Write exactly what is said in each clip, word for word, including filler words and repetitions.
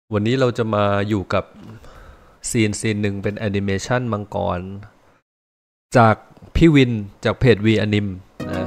วันนี้เราจะมาอยู่กับซีนซีนหนึ่งเป็นแอนิเมชันมังกรจากพี่วินจากเพจวีอนิมนะ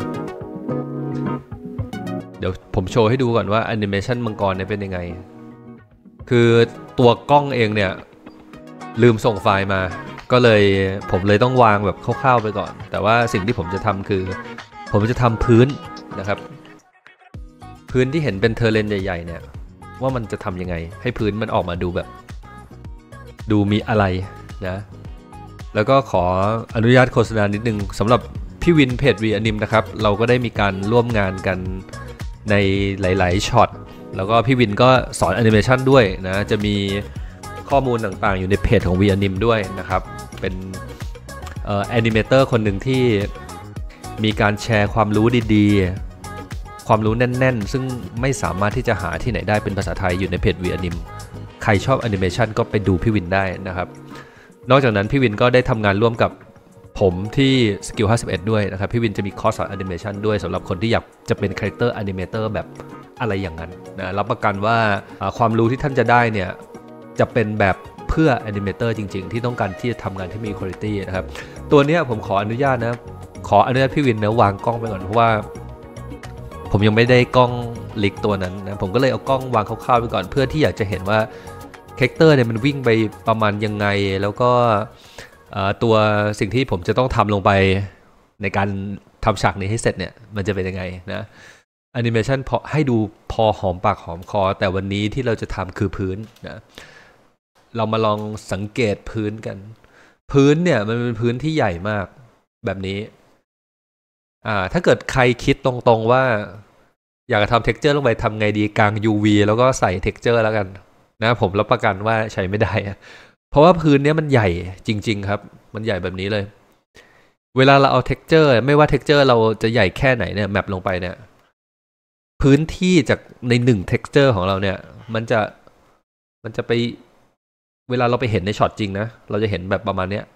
เดี๋ยวผมโชว์ให้ดูก่อนว่าแอนิเมชันมังกรเนี่ยเป็นยังไงคือตัวกล้องเองเนี่ยลืมส่งไฟล์มาก็เลยผมเลยต้องวางแบบคร่าวๆไปก่อนแต่ว่าสิ่งที่ผมจะทำคือผมจะทำพื้นนะครับพื้นที่เห็นเป็นเทอร์เรนใหญ่ๆเนี่ยว่ามันจะทำยังไงให้พื้นมันออกมาดูแบบดูมีอะไรนะแล้วก็ขออนุญาตโฆษณานิดนึงสำหรับพี่วินเพจวีอนิมนะครับเราก็ได้มีการร่วมงานกันในหลายๆช็อตแล้วก็พี่วินก็สอนแอนิเมชันด้วยนะจะมีข้อมูลต่างๆอยู่ในเพจของวีอนิมด้วยนะครับเป็นแอนิเมเตอร์คนหนึ่งที่มีการแชร์ความรู้ดีๆความรู้แน่นๆซึ่งไม่สามารถที่จะหาที่ไหนได้เป็นภาษาไทยอยู่ในเพจวีอนิมใครชอบแอนิเมชันก็ไปดูพี่วินได้นะครับนอกจากนั้นพี่วินก็ได้ทำงานร่วมกับผมที่สกิลห้าสิบเอ็ดด้วยนะครับพี่วินจะมีคอร์สสอนแอนิเมชันด้วยสำหรับคนที่อยากจะเป็นคาแรคเตอร์แอนิเมเตอร์แบบอะไรอย่างนั้นนะรับประกันว่าความรู้ที่ท่านจะได้เนี่ยจะเป็นแบบเพื่อแอนิเมเตอร์จริงๆที่ต้องการที่จะทำงานที่มีคุณภาพนะครับตัวนี้ผมขออนุญาตนะขออนุญาตพี่วินนะวางกล้องไปก่อนเพราะว่าผมยังไม่ได้กล้องลิกตัวนั้นนะผมก็เลยเอากล้องวางคร่าวๆไปก่อนเพื่อที่อยากจะเห็นว่าคาแรคเตอร์เนี่ยมันวิ่งไปประมาณยังไงแล้วก็ตัวสิ่งที่ผมจะต้องทำลงไปในการทำฉากนี้ให้เสร็จเนี่ยมันจะเป็นยังไงนะแอนิเมชันพอให้ดูพอหอมปากหอมคอแต่วันนี้ที่เราจะทำคือพื้นนะเรามาลองสังเกตพื้นกันพื้นเนี่ยมันเป็นพื้นที่ใหญ่มากแบบนี้อ่าถ้าเกิดใครคิดตรงๆว่าอยากจะทำเท็กเจอร์ลงไปทำไงดีกลาง ยู วี แล้วก็ใส่เท็กเจอร์แล้วกันนะผมรับประกันว่าใช้ไม่ได้เพราะว่าพื้นนี้มันใหญ่จริงๆครับมันใหญ่แบบนี้เลยเวลาเราเอาเท็กเจอร์ไม่ว่าเท็กเจอร์เราจะใหญ่แค่ไหนเนี่ยแมปลงไปเนี่ยพื้นที่จากในหนึ่งเท็กเจอร์ของเราเนี่ยมันจะมันจะไปเวลาเราไปเห็นในช็อตจริงนะเราจะเห็นแบบประมาณเนี้ย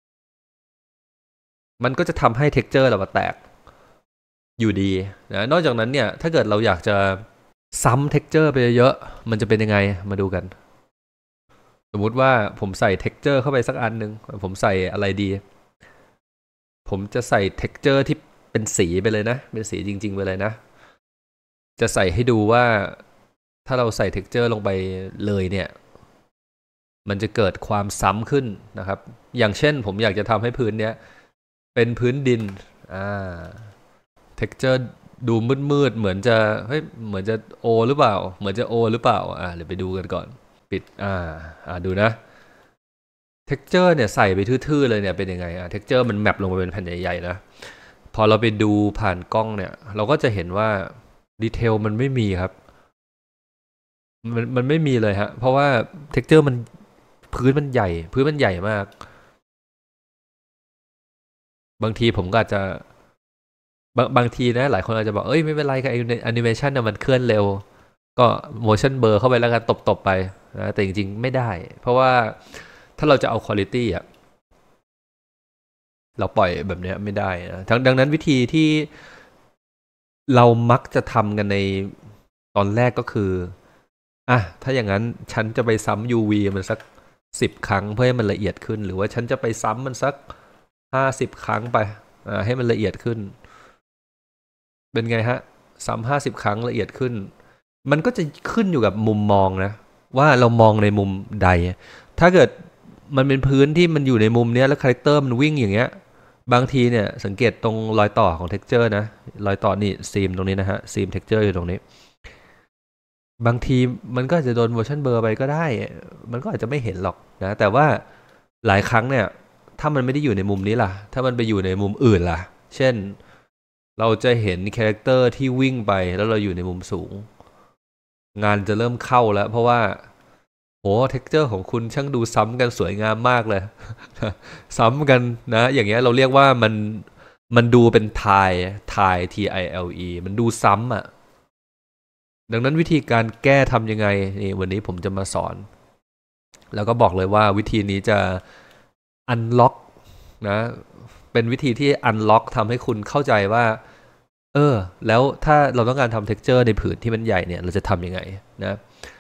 มันก็จะทำให้เท็กเจอร์เราแตกอยู่ดีนะนอกจากนั้นเนี่ยถ้าเกิดเราอยากจะซ้ำเท็กเจอร์ไปเยอะมันจะเป็นยังไงมาดูกันสมมุติว่าผมใส่เท็กเจอร์เข้าไปสักอันนึงผมใส่อะไรดีผมจะใส่เท็กเจอร์ที่เป็นสีไปเลยนะเป็นสีจริงๆไปเลยนะจะใส่ให้ดูว่าถ้าเราใส่เท็กเจอร์ลงไปเลยเนี่ยมันจะเกิดความซ้ำขึ้นนะครับอย่างเช่นผมอยากจะทำให้พื้นเนี้ยเป็นพื้นดินอ่าเท็กเจอร์ดูมืดๆเหมือนจะเฮ้ยเหมือนจะโอหรือเปล่าเหมือนจะโอหรือเปล่าอ่าเดี๋ยวไปดูกันก่อนปิดอ่าอ่าดูนะเท็กเจอร์เนี่ยใส่ไปทื่อๆเลยเนี่ยเป็นยังไงอะเท็กเจอร์มันแมปลงมาเป็นแผ่นใหญ่ๆนะพอเราไปดูผ่านกล้องเนี่ยเราก็จะเห็นว่าดีเทลมันไม่มีครับมันมันไม่มีเลยฮะเพราะว่าเท็กเจอร์มันพื้นมันใหญ่พื้นมันใหญ่มากบางทีผมก็อาจจะบางบางทีนะหลายคนอาจจะบอกเอ้ยไม่เป็นไรกับแอนิเมชันเนี่ยมันเคลื่อนเร็วก็ motion blur เข้าไปแล้วกันตบๆไปนะแต่จริงๆไม่ได้เพราะว่าถ้าเราจะเอา quality อะเราปล่อยแบบนี้ไม่ได้นะดังนั้นวิธีที่เรามักจะทำกันในตอนแรกก็คืออ่ะถ้าอย่างนั้นฉันจะไปซ้ำ ยู วี มันสักสิบครั้งเพื่อให้มันละเอียดขึ้นหรือว่าฉันจะไปซ้ำมันสักห้าสิบครั้งไปอ่าให้มันละเอียดขึ้นเป็นไงฮะซ้ำห้าสิบครั้งละเอียดขึ้นมันก็จะขึ้นอยู่กับมุมมองนะว่าเรามองในมุมใดถ้าเกิดมันเป็นพื้นที่มันอยู่ในมุมเนี้ยแล้วคาแรคเตอร์มันวิ่งอย่างเงี้ยบางทีเนี่ยสังเกตตรงรอยต่อของเท็กเจอร์นะรอยต่อนี่ซีมตรงนี้นะฮะซีมเท็กเจอร์อยู่ตรงนี้บางทีมันก็อาจจะโดน motion blur ไปก็ได้มันก็อาจจะไม่เห็นหรอกนะแต่ว่าหลายครั้งเนี่ยถ้ามันไม่ได้อยู่ในมุมนี้ล่ะถ้ามันไปอยู่ในมุมอื่นล่ะเช่นเราจะเห็นคาแรคเตอร์ที่วิ่งไปแล้วเราอยู่ในมุมสูงงานจะเริ่มเข้าแล้วเพราะว่าโอ้เท็กเจอร์ของคุณช่างดูซ้ำกันสวยงามมากเลยซ้ำกันนะอย่างเงี้ยเราเรียกว่ามันมันดูเป็นทายทาย ที ไอ แอล อี มันดูซ้ำอ่ะดังนั้นวิธีการแก้ทำยังไงนี่วันนี้ผมจะมาสอนแล้วก็บอกเลยว่าวิธีนี้จะ unlock นะเป็นวิธีที่ unlock ทำให้คุณเข้าใจว่าเออแล้วถ้าเราต้องการทำ texture ในผืนที่มันใหญ่เนี่ยเราจะทำยังไงนะ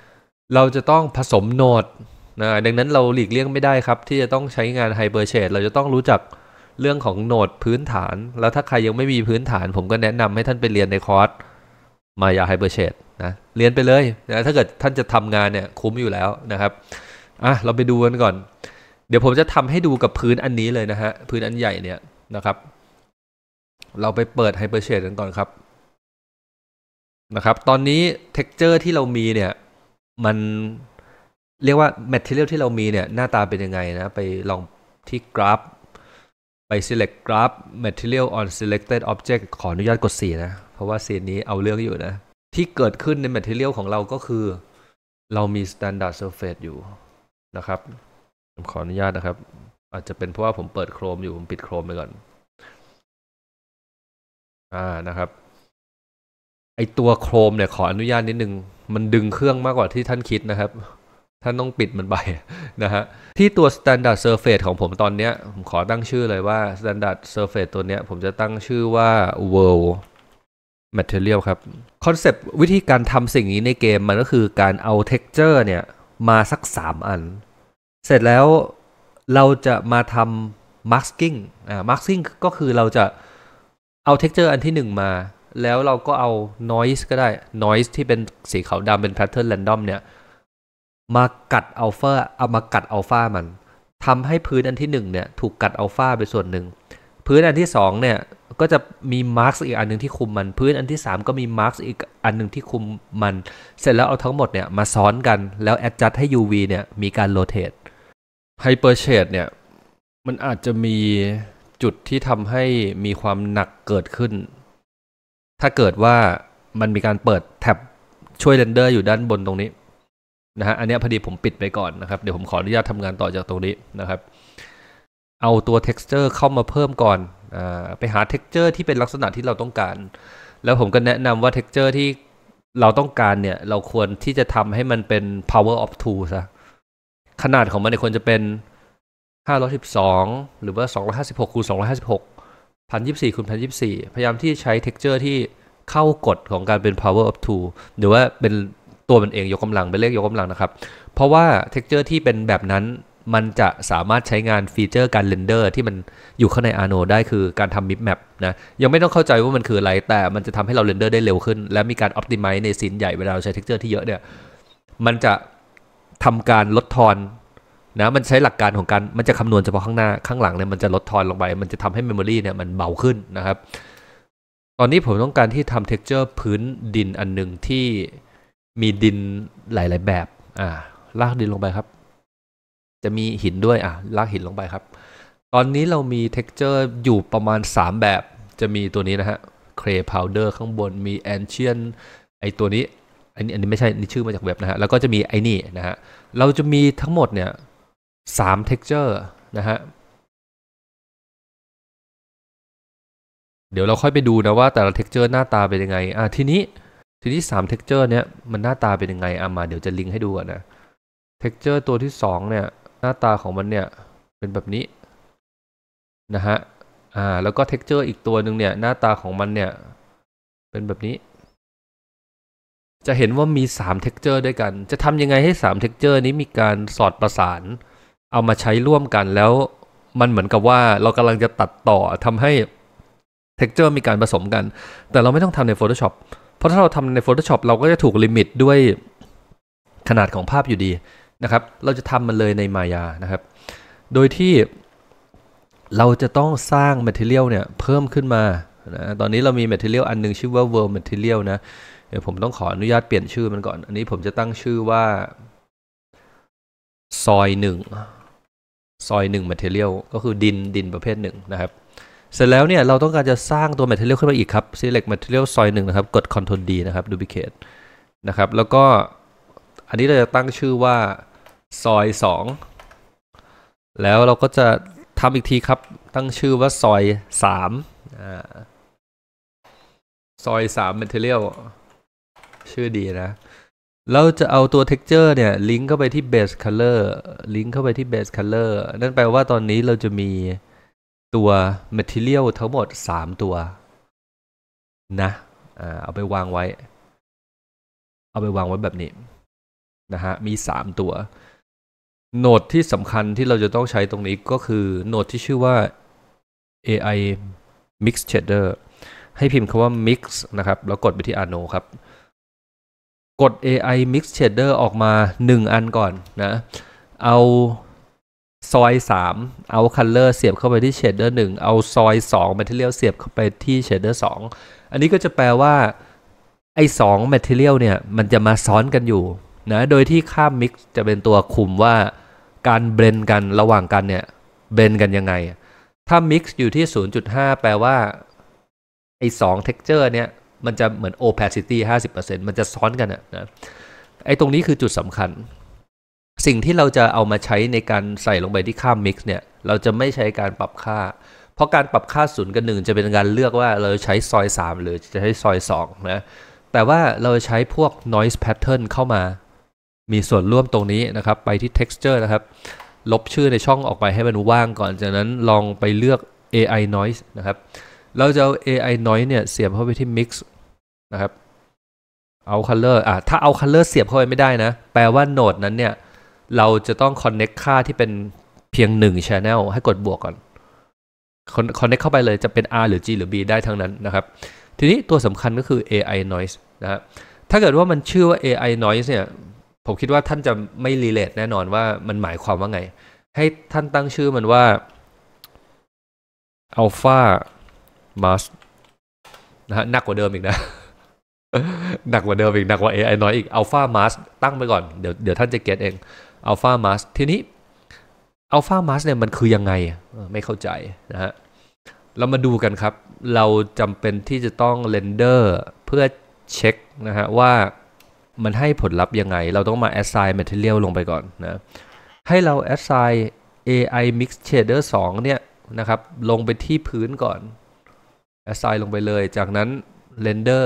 เราจะต้องผสมโหนดนะดังนั้นเราหลีกเลี่ยงไม่ได้ครับที่จะต้องใช้งานไฮเปอร์เชดเราจะต้องรู้จักเรื่องของโหนดพื้นฐานแล้วถ้าใครยังไม่มีพื้นฐานผมก็แนะนำให้ท่านไปเรียนในคอร์สมายาไฮเปอร์เชดนะเรียนไปเลยนะถ้าเกิดท่านจะทำงานเนี่ยคุ้มอยู่แล้วนะครับอ่ะเราไปดูกันก่อนเดี๋ยวผมจะทำให้ดูกับพื้นอันนี้เลยนะฮะพื้นอันใหญ่เนี่ยนะครับเราไปเปิดไฮเปอร์เชดกันก่อนครับนะครับตอนนี้ texture ที่เรามีเนี่ยมันเรียกว่า material ที่เรามีเนี่ยหน้าตาเป็นยังไงนะไปลองที่กราฟไป select graph material on selected object ขออนุญาตกดสี่นะเพราะว่าซีนนี้เอาเรื่องอยู่นะที่เกิดขึ้นใน material ของเราก็คือเรามี standard surface อยู่นะครับผมขออนุญาตนะครับอาจจะเป็นเพราะว่าผมเปิดโครมอยู่ผมปิดโครมไปก่อนอ่านะครับไอตัวโครมเนี่ยขออนุญาตนิดนึงมันดึงเครื่องมากกว่าที่ท่านคิดนะครับท่านต้องปิดมันไปนะฮะที่ตัว standard surface ของผมตอนนี้ผมขอตั้งชื่อเลยว่า standard surface ตัวนี้ผมจะตั้งชื่อว่า world material ครับคอนเซปต์วิธีการทำสิ่งนี้ในเกมมันก็คือการเอา texture เนี่ยมาสักสามอันเสร็จแล้วเราจะมาทำ masking อ่า masking ก็คือเราจะเอา texture อันที่หนึ่งมาแล้วเราก็เอา noise ก็ได้ noise ที่เป็นสีขาวดำเป็น pattern random เนี่ยมากัดอัลฟาเอามากัดอัลฟามันทำให้พื้นอันที่หนึ่งเนี่ยถูกกัดอัลฟาไปส่วนหนึ่งพื้นอันที่สองเนี่ยก็จะมีมาร์กอีกอันหนึ่งที่คุมมันพื้นอันที่สามก็มีมาร์กอีกอันหนึ่งที่คุมมันเสร็จแล้วเอาทั้งหมดเนี่ยมาซ้อนกันแล้วแอดจัดให้ ยู วี เนี่ยมีการโรเตทไฮเปอร์เชดเนี่ยมันอาจจะมีจุดที่ทำให้มีความหนักเกิดขึ้นถ้าเกิดว่ามันมีการเปิดแท็บช่วยเรนเดอร์อยู่ด้านบนตรงนี้นะฮะอันนี้พอดีผมปิดไปก่อนนะครับเดี๋ยวผมขออนุญาตทำงานต่อจากตรงนี้นะครับเอาตัว texture เข้ามาเพิ่มก่อนอ่าไปหา texture ที่เป็นลักษณะที่เราต้องการแล้วผมก็แนะนำว่า texture ที่เราต้องการเนี่ยเราควรที่จะทำให้มันเป็น power of two ซะขนาดของมันเนี่ยควรจะเป็นห้าร้อยสิบสองหรือว่าสองร้อยห้าสิบหกคูณสองร้อยห้าสิบหก หนึ่งพันยี่สิบสี่คูณหนึ่งพันยี่สิบสี่พยายามที่ใช้ texture ที่เข้ากฎของการเป็น power of two หรือว่าเป็นตัวมันเองยกกำลังเป็นเลขยกกำลังนะครับเพราะว่า texture ที่เป็นแบบนั้นมันจะสามารถใช้งานฟีเจอร์การเรนเดอร์ที่มันอยู่ข้างใน Arno ได้คือการทำ mip map นะยังไม่ต้องเข้าใจว่ามันคืออะไรแต่มันจะทำให้เราเรนเดอร์ได้เร็วขึ้นและมีการ optimize ในซีนใหญ่เวลาเราใช้ texture ที่เยอะเนี่ยมันจะทำการลดทอนนะมันใช้หลักการของการมันจะคำนวณเฉพาะข้างหน้าข้างหลังเนี่ยมันจะลดทอนลงไปมันจะทำให้ memory เนี่ยมันเบาขึ้นนะครับตอนนี้ผมต้องการที่ทำ texture พื้นดินอันหนึ่งที่มีดินหลายๆแบบอ่าลากดินลงไปครับจะมีหินด้วยอ่ะลากหินลงไปครับตอนนี้เรามี texture อยู่ประมาณสามแบบจะมีตัวนี้นะฮะ clay powder ข้างบนมี ancient ไอตัวนี้อันนี้อันนี้ไม่ใช่นี่ชื่อมาจากเว็บนะฮะแล้วก็จะมีไอ้นี่นะฮะเราจะมีทั้งหมดเนี่ยสาม texture นะฮะเดี๋ยวเราค่อยไปดูนะว่าแต่ละ texture หน้าตาเป็นยังไงอ่ะทีนี้ทีนี้สาม texture เนี้ยมันหน้าตาเป็นยังไงอ่ะมาเดี๋ยวจะลิงก์ให้ดูก่อนนะ texture ตัวที่สองเนี่ยหน้าตาของมันเนี่ยเป็นแบบนี้นะฮะอ่าแล้วก็ texture อีกตัวหนึ่งเนี่ยหน้าตาของมันเนี่ยเป็นแบบนี้จะเห็นว่ามีสาม texture ด้วยกันจะทำยังไงให้สาม texture นี้มีการสอดประสานเอามาใช้ร่วมกันแล้วมันเหมือนกับว่าเรากำลังจะตัดต่อทำให้ texture มีการผสมกันแต่เราไม่ต้องทำใน Photoshop เพราะถ้าเราทำใน Photoshop เราก็จะถูกลิมิตด้วยขนาดของภาพอยู่ดีนะครับเราจะทำมันเลยใน Maya นะครับโดยที่เราจะต้องสร้าง material เนี่ยเพิ่มขึ้นมานะตอนนี้เรามี material อันนึงชื่อว่า world material นะเดี๋ยวผมต้องขออนุญาตเปลี่ยนชื่อมันก่อนอันนี้ผมจะตั้งชื่อว่าซอยหนึ่งซอยหนึ่ง material ก็คือดินดินประเภทหนึ่งนะครับเสร็จแล้วเนี่ยเราต้องการจะสร้างตัว material ขึ้นมาอีกครับ select material ซอยหนึ่งนะครับกด control D นะครับ duplicate นะครับแล้วก็อันนี้เราจะตั้งชื่อว่าซอยสองแล้วเราก็จะทำอีกทีครับตั้งชื่อว่าซอยสามอ่าซอยสาม material ชื่อดีนะเราจะเอาตัว texture เนี่ยลิงก์เข้าไปที่ base color ลิงก์เข้าไปที่ base color นั่นแปลว่าตอนนี้เราจะมีตัว material ทั้งหมดสามตัวนะอ่าเอาไปวางไว้เอาไปวางไว้แบบนี้นะฮะมีสามตัวโนดที่สำคัญที่เราจะต้องใช้ตรงนี้ก็คือโนดที่ชื่อว่า เอ ไอ Mix Shader ให้พิมพ์คำว่า Mix นะครับแล้วกดไปที่ Arno ครับกด เอ ไอ Mix Shader ออกมาหนึ่งอันก่อนนะเอาซอยสามเอา Color เสียบเข้าไปที่ Shader หนึ่งเอาซอยสอง Material เสียบเข้าไปที่ Shader สองอันนี้ก็จะแปลว่าไอ้สอง Material เนี่ยมันจะมาซ้อนกันอยู่นะโดยที่ค่า Mix จะเป็นตัวคุมว่าการเบลนกันระหว่างกันเนี่ยเบลนกันยังไงถ้า Mix อยู่ที่ ศูนย์จุดห้า แปลว่าไอ้สอง texture เนี่ยมันจะเหมือน opacity ห้าสิบเปอร์เซ็นต์ มันจะซ้อนกันนะไอ้ตรงนี้คือจุดสำคัญสิ่งที่เราจะเอามาใช้ในการใส่ลงไปที่ค่า Mix เนี่ยเราจะไม่ใช้การปรับค่าเพราะการปรับค่าศูนย์กับหนึ่งจะเป็นการเลือกว่าเราใช้ซอยสามหรือจะใช้ซอยสองนะแต่ว่าเราใช้พวก noise pattern เข้ามามีส่วนร่วมตรงนี้นะครับไปที่ texture นะครับลบชื่อในช่องออกไปให้มันว่างก่อนจากนั้นลองไปเลือก เอ ไอ noise นะครับเราจะเอา เอ ไอ noise เนี่ยเสียบเข้าไปที่ mix นะครับเอา color อ่ะถ้าเอา color เสียบเข้าไปไม่ได้นะแปลว่าโนดนั้นเนี่ยเราจะต้อง connect ค่าที่เป็นเพียงหนึ่ง channel ให้กดบวกก่อน connect เข้าไปเลยจะเป็น R หรือ G หรือ B ได้ทั้งนั้นนะครับทีนี้ตัวสำคัญก็คือ เอ ไอ noise นะฮะถ้าเกิดว่ามันชื่อว่า เอ ไอ noise เนี่ยผมคิดว่าท่านจะไม่ relate แน่นอนว่ามันหมายความว่าไงให้ท่านตั้งชื่อมันว่า alpha mask นะฮะหนักกว่าเดิมอีกนะ หนักกว่าเดิมอีกหนักกว่า เอ ไอ noise อีก alpha mask ตั้งไปก่อนเดี๋ยวเดี๋ยวท่านจะเก็ตเอง alpha mask ทีนี้ alpha mask เนี่ยมันคือยังไงไม่เข้าใจนะฮะเรามาดูกันครับเราจำเป็นที่จะต้องเรนเดอร์เพื่อเช็คนะฮะว่ามันให้ผลลัพธ์ยังไงเราต้องมา assign material ลงไปก่อนนะให้เรา assign เอ ไอ mix shader สองเนี่ยนะครับลงไปที่พื้นก่อน assign ลงไปเลยจากนั้น render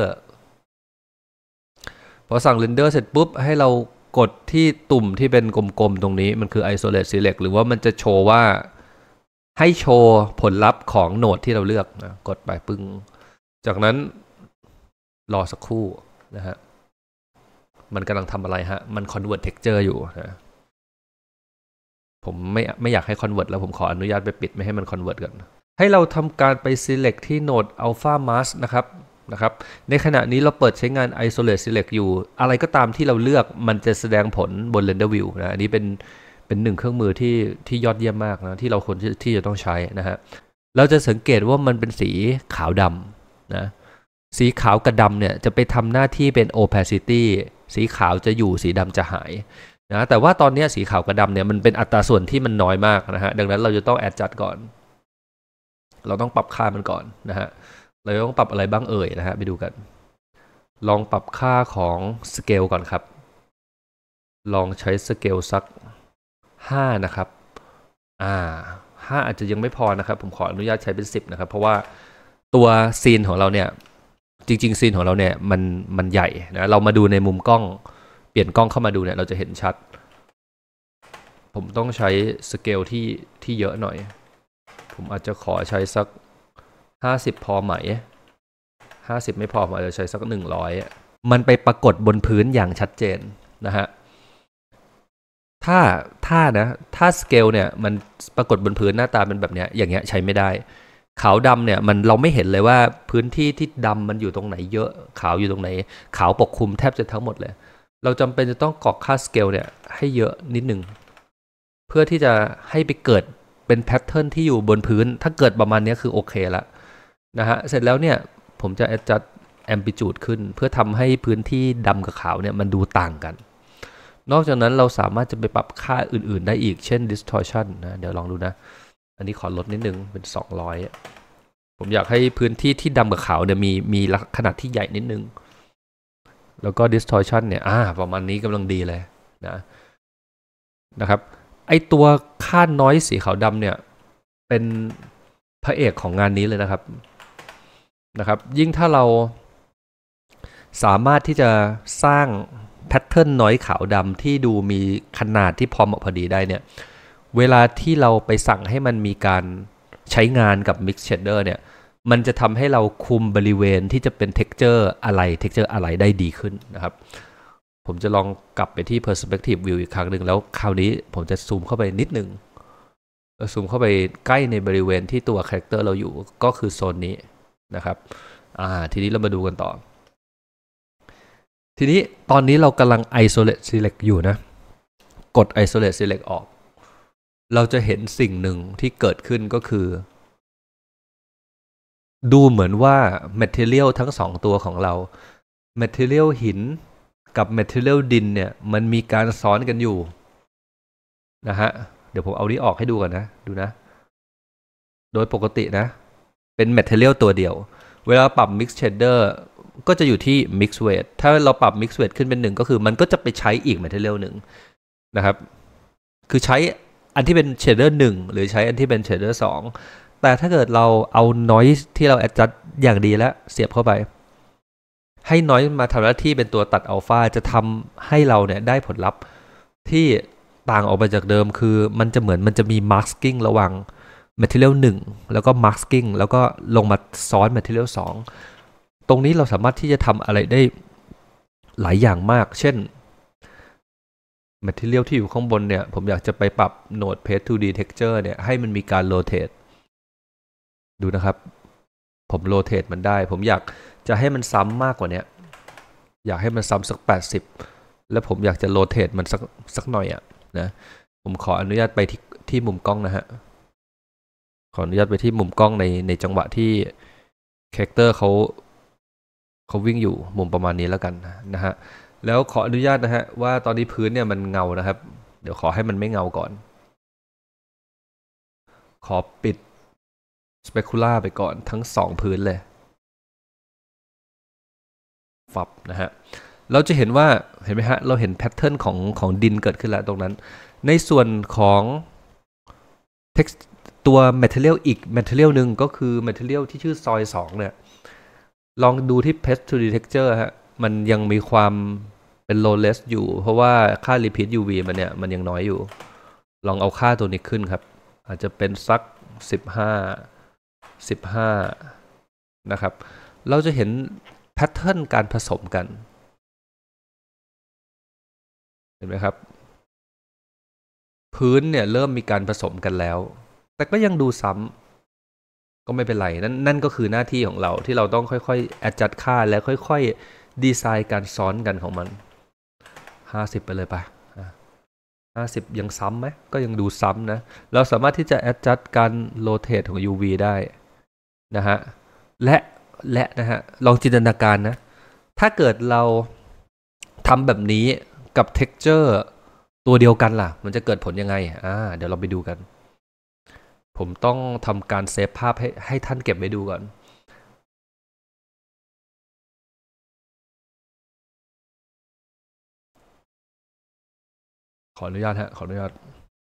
พอสั่ง render เสร็จปุ๊บให้เรากดที่ตุ่มที่เป็นกลมๆตรงนี้มันคือ isolate select หรือว่ามันจะโชว์ว่าให้โชว์ผลลัพธ์ของโหนดที่เราเลือกนะกดไปปึ้งจากนั้นรอสักครู่นะฮะมันกำลังทำอะไรฮะมัน convert texture อยู่นะผมไม่ไม่อยากให้ convert แล้วผมขออนุญาตไปปิดไม่ให้มัน convert กันให้เราทำการไป select ที่โหนด alpha mask นะครับนะครับในขณะนี้เราเปิดใช้งาน isolate select อยู่อะไรก็ตามที่เราเลือกมันจะแสดงผลบน render view นะอันนี้เป็นเป็นหนึ่งเครื่องมือที่ที่ยอดเยี่ยมมากนะที่เราควรที่ที่จะต้องใช้นะฮะเราจะสังเกตว่ามันเป็นสีขาวดำนะสีขาวกับดำเนี่ยจะไปทำหน้าที่เป็น opacity สีขาวจะอยู่สีดำจะหายนะแต่ว่าตอนนี้สีขาวกับดำเนี่ยมันเป็นอัตราส่วนที่มันน้อยมากนะฮะดังนั้นเราจะต้อง adjust ก่อนเราต้องปรับค่ามันก่อนนะฮะเราต้องปรับอะไรบ้างเอ่ยนะฮะไปดูกันลองปรับค่าของ scale ก่อนครับลองใช้ scale สักห้านะครับอ่าห้าอาจจะยังไม่พอนะครับผมขออนุญาตใช้เป็นสิบนะครับเพราะว่าตัวซีนของเราเนี่ยจริงๆซีนของเราเนี่ยมันมันใหญ่นะเรามาดูในมุมกล้องเปลี่ยนกล้องเข้ามาดูเนี่ยเราจะเห็นชัดผมต้องใช้สเกลที่ที่เยอะหน่อยผมอาจจะขอใช้สักห้าสิบพอไหมห้าสิบไม่พอผมอาจจะใช้สักหนึ่งร้อยมันไปปรากฏบนพื้นอย่างชัดเจนนะฮะถ้าถ้านะถ้าสเกลเนี่ยมันปรากฏบนพื้นหน้าตาเป็นแบบเนี้ยอย่างเงี้ยใช้ไม่ได้ขาวดำเนี่ยมันเราไม่เห็นเลยว่าพื้นที่ที่ดำมันอยู่ตรงไหนเยอะขาวอยู่ตรงไหนขาวปกคลุมแทบจะทั้งหมดเลยเราจำเป็นจะต้องกรอกค่าสเกลเนี่ยให้เยอะนิดนึงเพื่อที่จะให้ไปเกิดเป็นแพทเทิร์นที่อยู่บนพื้นถ้าเกิดประมาณนี้คือโอเคละนะฮะเสร็จแล้วเนี่ยผมจะ adjust amplitude ขึ้นเพื่อทำให้พื้นที่ดำกับขาวเนี่ยมันดูต่างกันนอกจากนั้นเราสามารถจะไปปรับค่าอื่นๆได้อีกเช่น distortion นะเดี๋ยวลองดูนะอันนี้ขอลดนิดนึงเป็นสองร้อยผมอยากให้พื้นที่ที่ดำกับขาวเนี่ยมีมีขนาดที่ใหญ่นิดนึงแล้วก็ distortion เนี่ยอ่าประมาณนี้กำลังดีเลยนะนะครับไอตัวค่า noise สีขาวดำเนี่ยเป็นพระเอกของงานนี้เลยนะครับนะครับยิ่งถ้าเราสามารถที่จะสร้างแพทเทิร์นน้อยขาวดำที่ดูมีขนาดที่พอเหมาะพอดีได้เนี่ยเวลาที่เราไปสั่งให้มันมีการใช้งานกับ Mix Shader เนี่ยมันจะทำให้เราคุมบริเวณที่จะเป็น texture อะไร texture อะไรได้ดีขึ้นนะครับผมจะลองกลับไปที่ perspective view อีกครั้งหนึ่งแล้วคราวนี้ผมจะซูมเข้าไปนิดนึงซูมเข้าไปใกล้ในบริเวณที่ตัว character เราอยู่ก็คือโซนนี้นะครับอ่าทีนี้เรามาดูกันต่อทีนี้ตอนนี้เรากำลัง isolate select อยู่นะกด isolate select ออกเราจะเห็นสิ่งหนึ่งที่เกิดขึ้นก็คือดูเหมือนว่า material ทั้งสองตัวของเรา material หินกับ material ดินเนี่ยมันมีการซ้อนกันอยู่นะฮะเดี๋ยวผมเอานี้ออกให้ดูก่อนนะดูนะโดยปกตินะเป็น material ตัวเดียวเวลาปรับ mix shader ก็จะอยู่ที่ mix weight ถ้าเราปรับ mix weight ขึ้นเป็นหนึ่งก็คือมันก็จะไปใช้อีก material หนึ่งนะครับคือใช้อันที่เป็น shader หนึ่งหรือใช้อันที่เป็น shader สองแต่ถ้าเกิดเราเอา noise ที่เรา adjust อย่างดีแล้วเสียบเข้าไปให้ noise มาทำหน้าที่เป็นตัวตัดอัลฟาจะทำให้เราเนี่ยได้ผลลัพธ์ที่ต่างออกไปจากเดิมคือมันจะเหมือนมันจะมี masking ระหว่าง material หนึ่งแล้วก็ masking แล้วก็ลงมาซ้อน material สองตรงนี้เราสามารถที่จะทำอะไรได้หลายอย่างมากเช่น material ที่อยู่ข้างบนเนี่ยผมอยากจะไปปรับ node paste ทู ดี texture เนี่ยให้มันมีการ rotate ดูนะครับผม rotate มันได้ผมอยากจะให้มันซ้ำมากกว่านี้อยากให้มันซ้ำสักแปดสิบแล้วผมอยากจะ rotate มันสักสักหน่อยอ่ะนะผมขออนุญาตไปที่ที่มุมกล้องนะฮะขออนุญาตไปที่มุมกล้องในในจังหวะที่คาแรคเตอร์เขาเขาวิ่งอยู่มุมประมาณนี้แล้วกันนะฮะแล้วขออนุญาตนะฮะว่าตอนนี้พื้นเนี่ยมันเงานะครับเดี๋ยวขอให้มันไม่เงาก่อนขอปิดสเปคูล่าไปก่อนทั้งสองพื้นเลยฟับนะฮะเราจะเห็นว่าเห็นไหมฮะเราเห็นแพทเทิร์นของของดินเกิดขึ้นแล้วตรงนั้นในส่วนของ text ตัว material อีก material หนึ่งก็คือ material ที่ชื่อซอยสองเนี่ยลองดูที่ paste to texture ฮะมันยังมีความเป็น lowless อยู่เพราะว่าค่า repeat ยู วี มันเนี่ยมันยังน้อยอยู่ลองเอาค่าตัวนี้ขึ้นครับอาจจะเป็นสักสิบห้า สิบห้านะครับเราจะเห็นแพทเทิร์นการผสมกันเห็นไหมครับพื้นเนี่ยเริ่มมีการผสมกันแล้วแต่ก็ยังดูซ้ำก็ไม่เป็นไรนั่นนั่นก็คือหน้าที่ของเราที่เราต้องค่อยๆ adjust ค่าและค่อยๆดีไซน์การซ้อนกันของมันห้าสิบไปเลยปะห้าสิบยังซ้ำไหมก็ยังดูซ้ำนะเราสามารถที่จะ adjust การ rotate ของ ยู วี ได้นะฮะและและนะฮะลองจินตนาการนะถ้าเกิดเราทำแบบนี้กับ texture ตัวเดียวกันล่ะมันจะเกิดผลยังไงอ่าเดี๋ยวเราไปดูกันผมต้องทำการเซฟภาพให้ให้ท่านเก็บไว้ดูก่อนขออนุญาตฮะขออนุญาต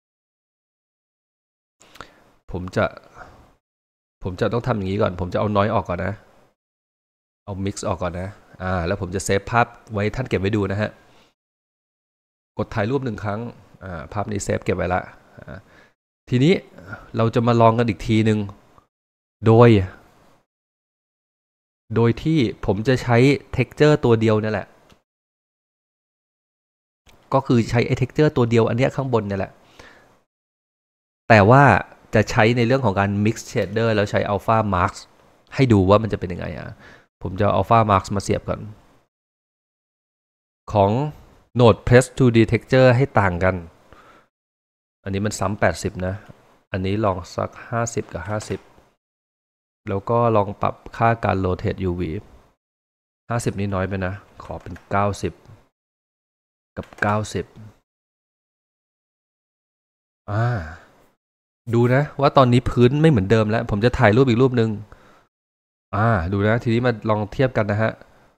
ผมจะผมจะต้องทำอย่างนี้ก่อนผมจะเอาน้อยออกก่อนนะเอา mix ออกก่อนนะอ่าแล้วผมจะเซฟภาพไว้ท่านเก็บไว้ดูนะฮะกดถ่ายรูปหนึ่งครั้งอ่าภาพนี้เซฟเก็บไว้ละทีนี้เราจะมาลองกันอีกทีหนึ่งโดยโดยที่ผมจะใช้ texture ตัวเดียวนี่แหละก็คือใช้ texture ตัวเดียวอันนี้ข้างบนนี่แหละแต่ว่าจะใช้ในเรื่องของการ mix shader แล้วใช้ alpha mask ให้ดูว่ามันจะเป็นยังไงอ่ะผมจะเอา alpha mask มาเสียบก่อนของ node press to d texture ให้ต่างกันอันนี้มันซ้ำแปดสิบนะอันนี้ลองสักห้าสิบกับห้าสิบแล้วก็ลองปรับค่าการ rotate ยู วี ห้าสิบนี่น้อยไปนะขอเป็นเก้าสิบกับเก้าสิบอ่าดูนะว่าตอนนี้พื้นไม่เหมือนเดิมแล้วผมจะถ่ายรูปอีกรูปหนึ่งอ่าดูนะทีนี้มาลองเทียบกันนะฮะ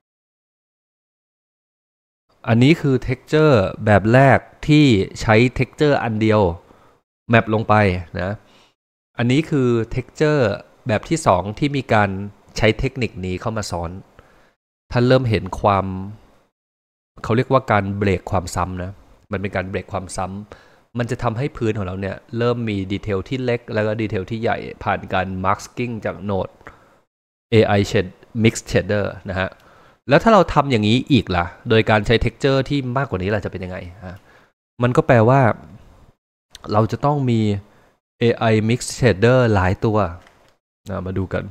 อันนี้คือ texture แบบแรกที่ใช้ texture อันเดียวแมปลงไปนะอันนี้คือ texture แบบที่สองที่มีการใช้เทคนิคนี้เข้ามาซ้อนท่านเริ่มเห็นความเขาเรียกว่าการเบรกความซ้ำนะมันเป็นการเบรกความซ้ำมันจะทำให้พื้นของเราเนี่ยเริ่มมีดีเทลที่เล็กแล้วก็ดีเทลที่ใหญ่ผ่านการ masking จากโหนด เอ ไอ Mix Shader นะฮะแล้วถ้าเราทำอย่างนี้อีกล่ะโดยการใช้ texture ที่มากกว่านี้ล่ะจะเป็นยังไงฮะมันก็แปลว่าเราจะต้องมี เอ ไอ Mix Shader หลายตัวนะมาดูกัน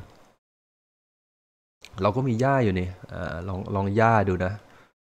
เราก็มีหญ้าอยู่นี่อ่าลองลองหญ้าดูนะ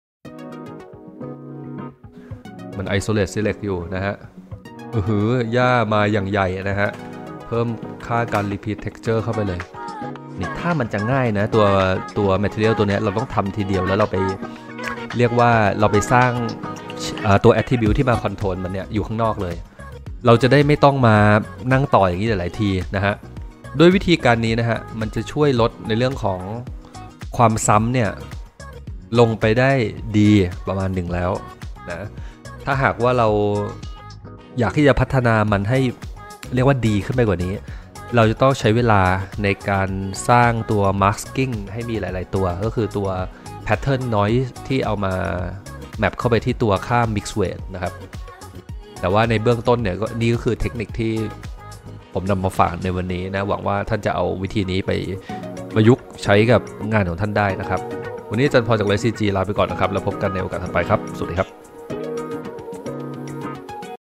มัน isolate select อยู่นะฮะเออหือหญ้ามาอย่างใหญ่นะฮะเพิ่มค่าการ repeat texture เข้าไปเลยนี่ถ้ามันจะง่ายนะตัวตัว material ตัวนี้เราต้องทำทีเดียวแล้วเราไปเรียกว่าเราไปสร้างตัว attribute ที่มา control มันเนี่ยอยู่ข้างนอกเลยเราจะได้ไม่ต้องมานั่งต่ออย่างนี้หลายๆทีนะฮะด้วยวิธีการนี้นะฮะมันจะช่วยลดในเรื่องของความซ้ำเนี่ยลงไปได้ดีประมาณหนึ่งแล้วนะถ้าหากว่าเราอยากที่จะพัฒนามันให้เรียกว่าดีขึ้นไปกว่านี้เราจะต้องใช้เวลาในการสร้างตัว masking ให้มีหลายๆตัวก็คือตัว pattern noise ที่เอามาแมปเข้าไปที่ตัวค่า mix weight นะครับแต่ว่าในเบื้องต้นเนี่ยก็นี่ก็คือเทคนิคที่ผมนำมาฝากในวันนี้นะหวังว่าท่านจะเอาวิธีนี้ไปประยุกต์ใช้กับงานของท่านได้นะครับวันนี้อาจารย์พรจากไลฟ์ ซี จี ลาไปก่อนนะครับแล้วพบกันในโอกาสถัดไปครับสวัสดีครับ